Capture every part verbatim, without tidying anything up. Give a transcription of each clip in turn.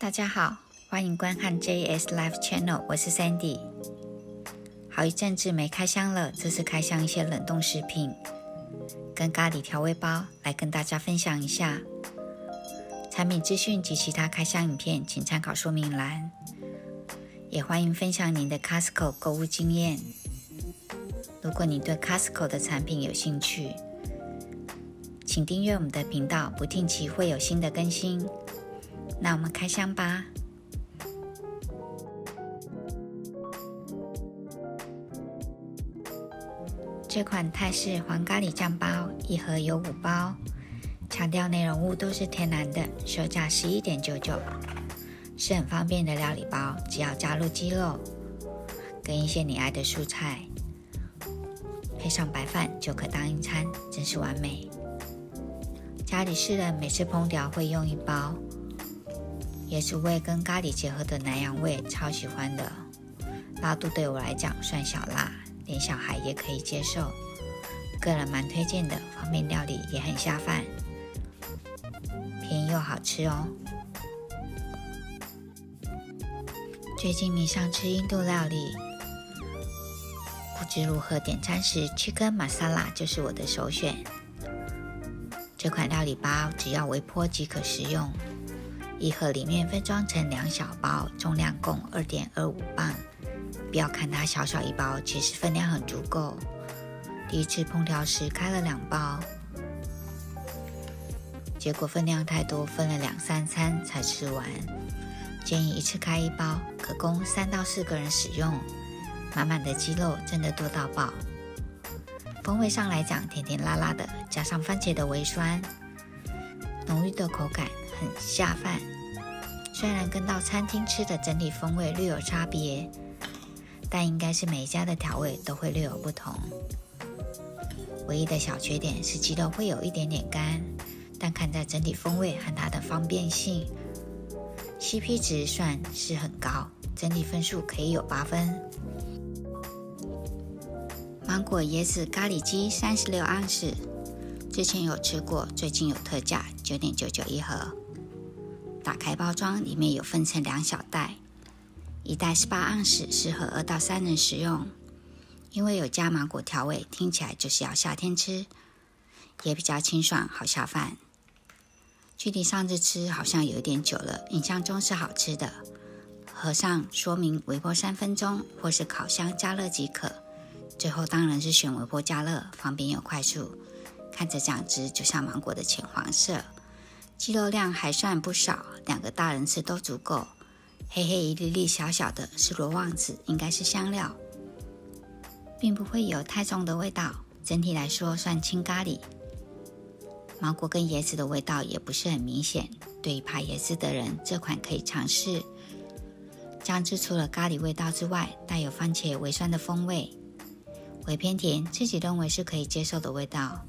大家好，欢迎观看 J S Live Channel， 我是 Sandy。好一阵子没开箱了，这次开箱一些冷冻食品跟咖喱调味包，来跟大家分享一下。产品资讯及其他开箱影片，请参考说明栏。也欢迎分享您的 Costco 购物经验。如果你对 Costco 的产品有兴趣，请订阅我们的频道，不定期会有新的更新。那我们开箱吧。这款泰式黄咖喱酱包，一盒有五包，强调内容物都是天然的，售价 十一点九九，是很方便的料理包，只要加入鸡肉跟一些你爱的蔬菜，配上白饭就可当一餐，真是完美。家里四人每次烹调会用一包，椰子味跟咖喱结合的南洋味，超喜欢的。辣度对我来讲算小辣，连小孩也可以接受，个人蛮推荐的，方便料理也很下饭，便宜又好吃哦。最近迷上吃印度料理，不知如何点餐时，Chicken Masala就是我的首选。这款料理包只要微波即可食用，一盒里面分装成两小包，重量共 二点二五磅。不要看它小小一包，其实分量很足够。第一次烹调时开了两包，结果分量太多，分了两三餐才吃完。建议一次开一包，可供三到四个人使用。满满的鸡肉真的多到爆。风味上来讲，甜甜辣辣的，加上番茄的微酸，浓郁的口感很下饭。虽然跟到餐厅吃的整体风味略有差别，但应该是每一家的调味都会略有不同。唯一的小缺点是鸡肉会有一点点干，但看在整体风味和它的方便性， C P 值算是很高，整体分数可以有八分。芒果椰子咖喱鸡三十六盎司，之前有吃过，最近有特价 九点九九一盒。打开包装，里面有分成两小袋，一袋十八盎司，适合二到三人食用。因为有加芒果调味，听起来就是要夏天吃，也比较清爽，好下饭。距离上次吃好像有一点久了，印象中是好吃的。盒上说明微波三分钟，或是烤箱加热即可。最后当然是选微波加热，方便又快速。看着酱汁就像芒果的浅黄色，鸡肉量还算不少，两个大人吃都足够。黑黑一粒粒小小的是罗望子，应该是香料，并不会有太重的味道。整体来说算轻咖喱，芒果跟椰子的味道也不是很明显，对于怕椰子的人，这款可以尝试。酱汁除了咖喱味道之外，带有番茄微酸的风味，微偏甜，自己认为是可以接受的味道。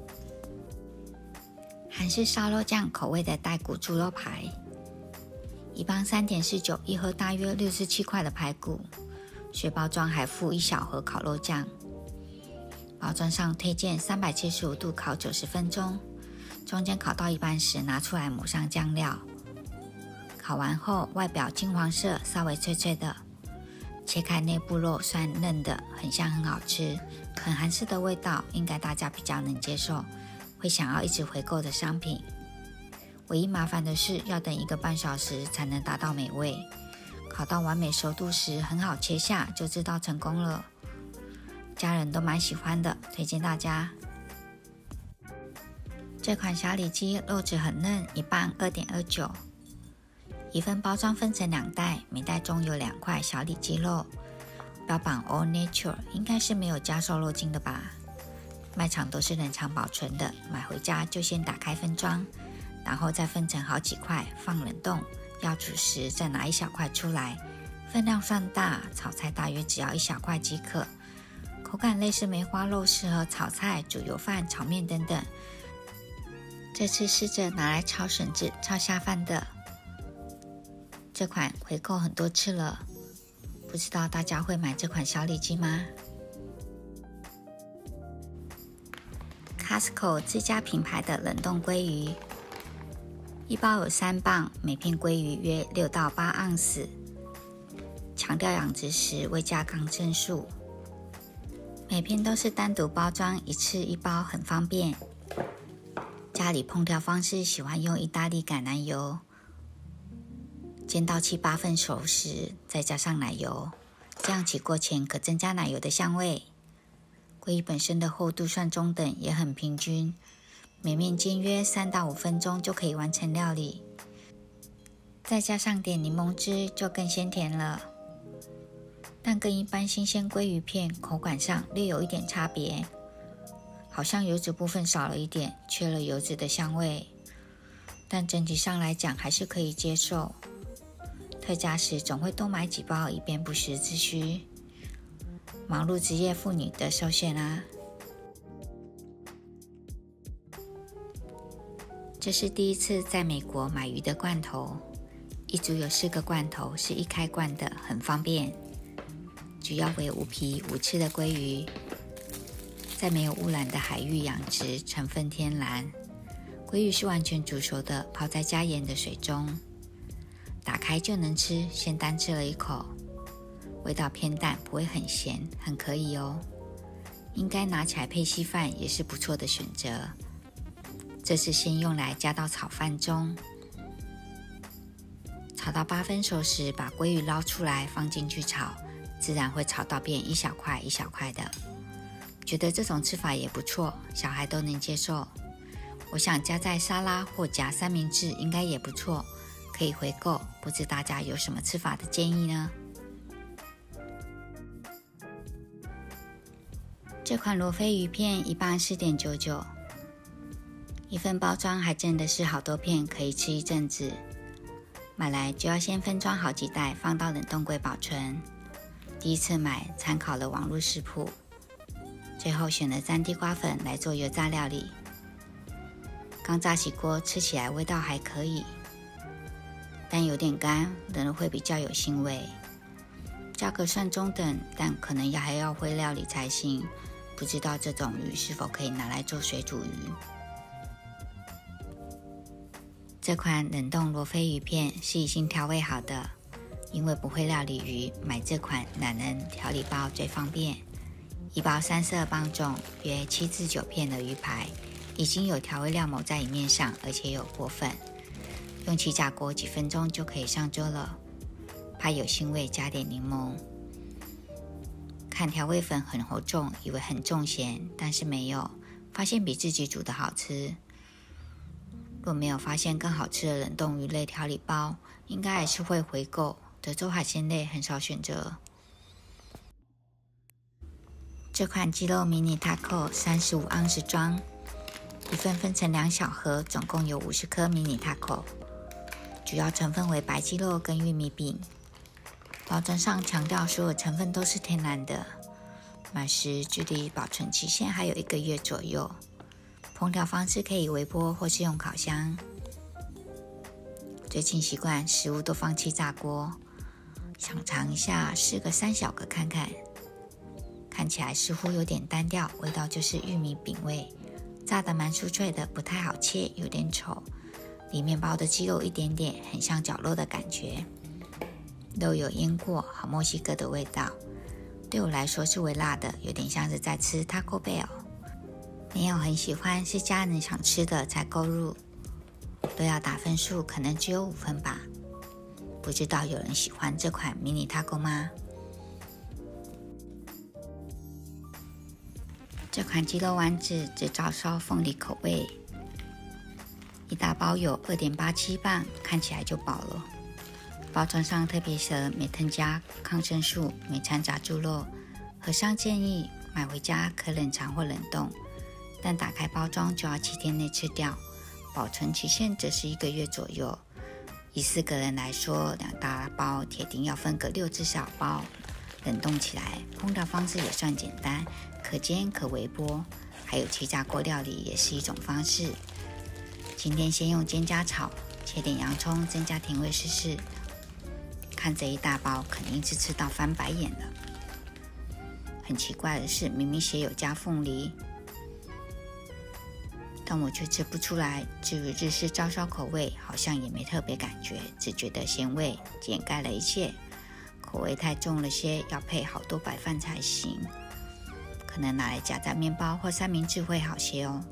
韩式烧肉酱口味的带骨猪肉排，一磅 三点四九， 一盒大约六十七块的排骨。水包装还附一小盒烤肉酱。包装上推荐三百七十五度烤九十分钟，中间烤到一半时拿出来抹上酱料。烤完后外表金黄色，稍微脆脆的，切开内部肉算嫩的，很香很好吃，很韩式的味道，应该大家比较能接受，会想要一直回购的商品。唯一麻烦的是要等一个半小时才能达到美味，烤到完美熟度时很好切下，就知道成功了。家人都蛮喜欢的，推荐大家。这款小里脊肉质很嫩，一磅 二点二九，一份包装分成两袋，每袋中有两块小里脊肉，标榜 All Nature， 应该是没有加瘦肉精的吧。卖场都是冷藏保存的，买回家就先打开分装，然后再分成好几块放冷冻，要煮时再拿一小块出来，分量算大，炒菜大约只要一小块即可。口感类似梅花肉，适合炒菜、煮油饭、炒面等等。这次试着拿来炒笋子，超下饭的。这款回购很多次了，不知道大家会买这款小里脊吗？ Costco 自家品牌的冷冻鲑鱼， 一包有三磅，每片鲑鱼约六到八盎司。强调养殖时未加抗生素。每片都是单独包装，一次一包，很方便。家里烹调方式喜欢用意大利橄榄油，煎到七八分熟时，再加上奶油，这样起锅前可增加奶油的香味。鲑鱼本身的厚度算中等，也很平均，每面煎约三到五分钟就可以完成料理。再加上点柠檬汁，就更鲜甜了。但跟一般新鲜鲑鱼片口感上略有一点差别，好像油脂部分少了一点，缺了油脂的香味，但整体上来讲还是可以接受。特价时总会多买几包，以便不时之需。忙碌职业妇女的首选啊！这是第一次在美国买鱼的罐头，一组有四个罐头，是一开罐的，很方便。主要为无皮无刺的鲑鱼，在没有污染的海域养殖，成分天然。鲑鱼是完全煮熟的，泡在加盐的水中，打开就能吃。先单吃了一口，味道偏淡，不会很咸，很可以哦。应该拿起来配稀饭也是不错的选择。这是先用来加到炒饭中，炒到八分熟时，把鲑鱼捞出来放进去炒，自然会炒到变一小块一小块的。觉得这种吃法也不错，小孩都能接受。我想加在沙拉或夹三明治应该也不错，可以回购。不知大家有什么吃法的建议呢？这款罗非鱼片一磅 四点九九， 一份包装还真的是好多片，可以吃一阵子。买来就要先分装好几袋，放到冷冻柜保存。第一次买参考了网络食谱，最后选了沾地瓜粉来做油炸料理。刚炸起锅，吃起来味道还可以，但有点干，冷了会比较有腥味。价格算中等，但可能还要会料理才行。不知道这种鱼是否可以拿来做水煮鱼。这款冷冻罗非鱼片是已经调味好的，因为不会料理鱼，买这款懒人调理包最方便。一包三十二磅重，约七至九片的鱼排，已经有调味料抹在里面上，而且有裹粉，用气炸锅几分钟就可以上桌了。怕有腥味，加点柠檬。看调味粉很厚重，以为很重咸，但是没有，发现比自己煮的好吃。若没有发现更好吃的冷冻鱼类调理包，应该还是会回购。德州海鲜类很少选择。这款鸡肉迷你 taco 三十五盎司装，一份分成两小盒，总共有五十颗迷你 taco， 主要成分为白鸡肉跟玉米饼。包装上强调所有成分都是天然的，买时距离保存期限还有一个月左右。烹调方式可以微波或是用烤箱。最近习惯食物都放气炸锅，想尝一下试个三小个看看。看起来似乎有点单调，味道就是玉米饼味，炸得蛮酥脆的，不太好切，有点丑。里面包的鸡肉一点点，很像绞肉的感觉。肉有腌过，好墨西哥的味道，对我来说是微辣的，有点像是在吃 Taco Bell。没有很喜欢，是家人想吃的才购入。都要打分数，可能只有五分吧。不知道有人喜欢这款迷你 Taco 吗？这款鸡肉丸子只照烧凤梨口味，一大包有 二点八七磅，看起来就饱了。包装上特别写了没添加抗生素，没掺杂猪肉。盒上建议买回家可冷藏或冷冻，但打开包装就要七天内吃掉，保存期限则是一个月左右。以四个人来说，两大包铁定要分个六至小包，冷冻起来。烹调方式也算简单，可煎可微波，还有气炸锅料理也是一种方式。今天先用煎加炒，切点洋葱增加甜味试试。看这一大包，肯定是吃到翻白眼了。很奇怪的是，明明写有加凤梨， 但我却吃不出来。至于日式照烧口味，好像也没特别感觉，只觉得咸味掩盖了一切，口味太重了些，要配好多白饭才行。可能拿来夹在面包或三明治会好些哦。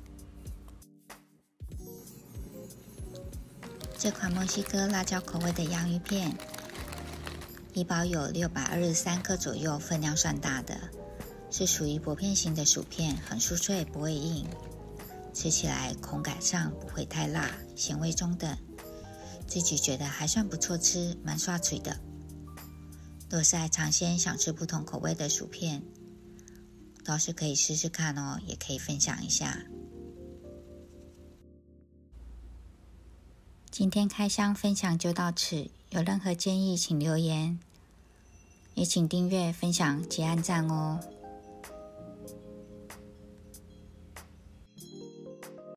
这款墨西哥辣椒口味的洋芋片，一包有六百二十三克左右，分量算大的，是属于薄片型的薯片，很酥脆，不会硬，吃起来口感上不会太辣，咸味中等，自己觉得还算不错吃，蛮刷嘴的。若是爱尝鲜，想吃不同口味的薯片，倒是可以试试看哦，也可以分享一下。今天开箱分享就到此，有任何建议请留言，也请订阅、分享及按赞哦。